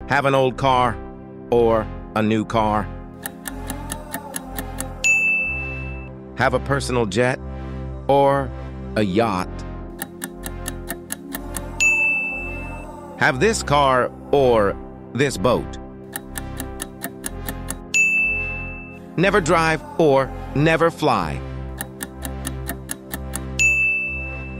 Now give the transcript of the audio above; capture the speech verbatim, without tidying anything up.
Have an old car or a new car? Have a personal jet or a yacht? Have this car or this boat? Never drive or never fly?